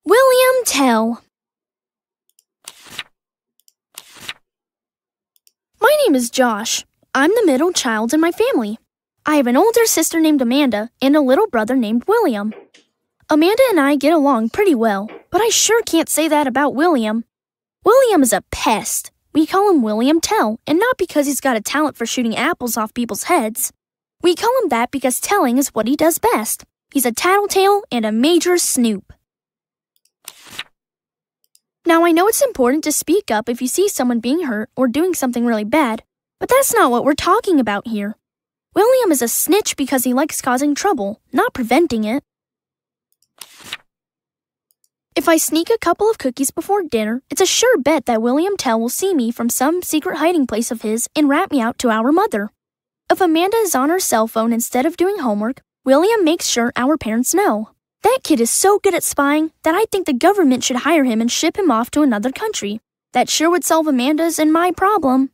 William Tell. My name is Josh. I'm the middle child in my family. I have an older sister named Amanda and a little brother named William. Amanda and I get along pretty well, but I sure can't say that about William. William is a pest. We call him William Tell, and not because he's got a talent for shooting apples off people's heads. We call him that because telling is what he does best. He's a tattletale and a major snoop. Now, I know it's important to speak up if you see someone being hurt or doing something really bad, but that's not what we're talking about here. William is a snitch because he likes causing trouble, not preventing it. If I sneak a couple of cookies before dinner, it's a sure bet that William Tell will see me from some secret hiding place of his and rat me out to our mother. If Amanda is on her cell phone instead of doing homework, William makes sure our parents know. That kid is so good at spying that I think the government should hire him and ship him off to another country. That sure would solve Amanda's and my problem.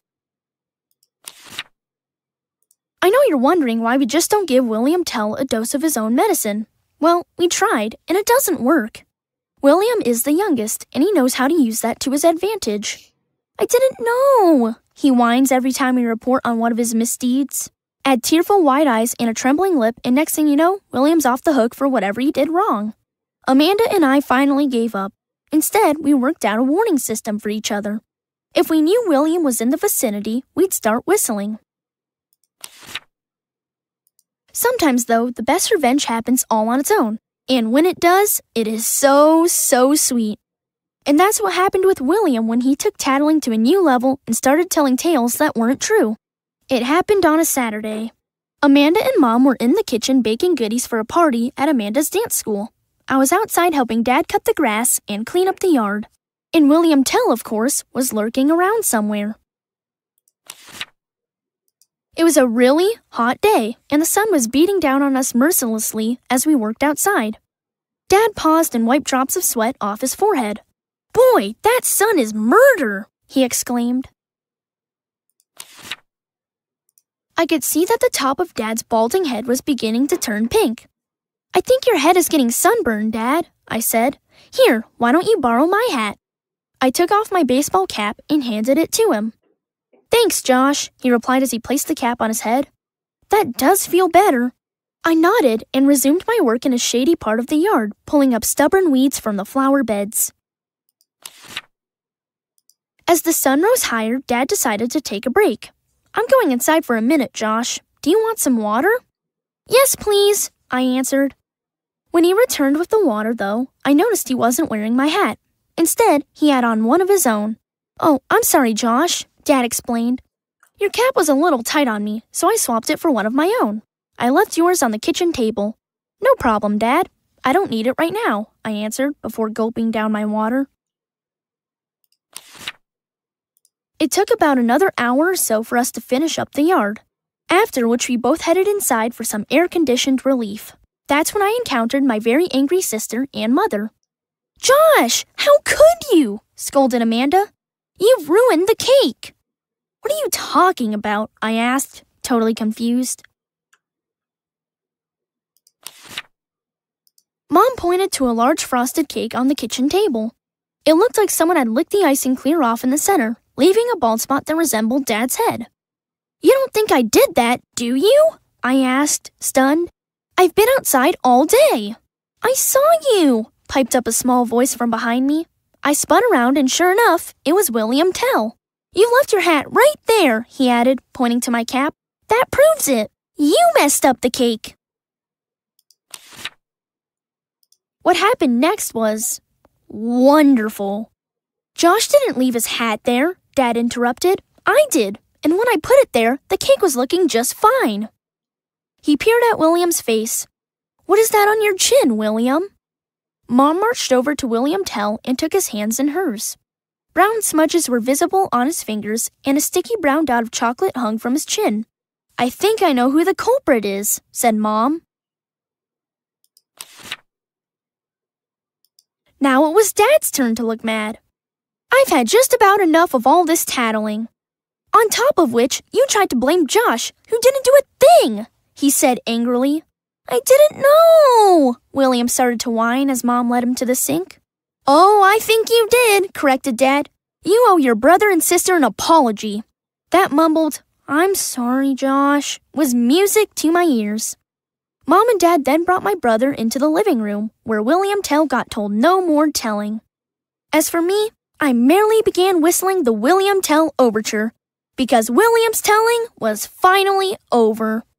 I know you're wondering why we just don't give William Tell a dose of his own medicine. Well, we tried, and it doesn't work. William is the youngest, and he knows how to use that to his advantage. I didn't know, he whines every time we report on one of his misdeeds. Add tearful wide eyes and a trembling lip, and next thing you know, William's off the hook for whatever he did wrong. Amanda and I finally gave up. Instead, we worked out a warning system for each other. If we knew William was in the vicinity, we'd start whistling. Sometimes, though, the best revenge happens all on its own. And when it does, it is so sweet. And that's what happened with William when he took tattling to a new level and started telling tales that weren't true. It happened on a Saturday. Amanda and Mom were in the kitchen baking goodies for a party at Amanda's dance school. I was outside helping Dad cut the grass and clean up the yard. And William Tell, of course, was lurking around somewhere. It was a really hot day, and the sun was beating down on us mercilessly as we worked outside. Dad paused and wiped drops of sweat off his forehead. "Boy, that sun is murder!" he exclaimed. I could see that the top of Dad's balding head was beginning to turn pink. "I think your head is getting sunburned, Dad," I said. "Here, why don't you borrow my hat?" I took off my baseball cap and handed it to him. "Thanks, Josh," he replied as he placed the cap on his head. "That does feel better." I nodded and resumed my work in a shady part of the yard, pulling up stubborn weeds from the flower beds. As the sun rose higher, Dad decided to take a break. "I'm going inside for a minute, Josh. Do you want some water?" "Yes, please," I answered. When he returned with the water, though, I noticed he wasn't wearing my hat. Instead, he had on one of his own. "Oh, I'm sorry, Josh," Dad explained. "Your cap was a little tight on me, so I swapped it for one of my own. I left yours on the kitchen table." "No problem, Dad. I don't need it right now," I answered before gulping down my water. It took about another hour or so for us to finish up the yard, after which we both headed inside for some air-conditioned relief. That's when I encountered my very angry sister and mother. "Josh, how could you?" scolded Amanda. "You've ruined the cake." "What are you talking about?" I asked, totally confused. Mom pointed to a large frosted cake on the kitchen table. It looked like someone had licked the icing clear off in the center, leaving a bald spot that resembled Dad's head. "You don't think I did that, do you?" I asked, stunned. "I've been outside all day." "I saw you," piped up a small voice from behind me. I spun around and sure enough, it was William Tell. "You left your hat right there," he added, pointing to my cap. "That proves it. You messed up the cake." What happened next was wonderful. "Josh didn't leave his hat there," Dad interrupted. "I did, and when I put it there, the cake was looking just fine." He peered at William's face. "What is that on your chin, William?" Mom marched over to William Tell and took his hands in hers. Brown smudges were visible on his fingers, and a sticky brown dot of chocolate hung from his chin. "I think I know who the culprit is," said Mom. Now it was Dad's turn to look mad. "I've had just about enough of all this tattling. On top of which, you tried to blame Josh, who didn't do a thing," he said angrily. "I didn't know," William started to whine as Mom led him to the sink. Oh, I think you did, corrected Dad. You owe your brother and sister an apology. That mumbled, "I'm sorry, Josh," was music to my ears. Mom and Dad then brought my brother into the living room, where William Tell got told no more telling. As for me, I merely began whistling the William Tell Overture, because William's telling was finally over.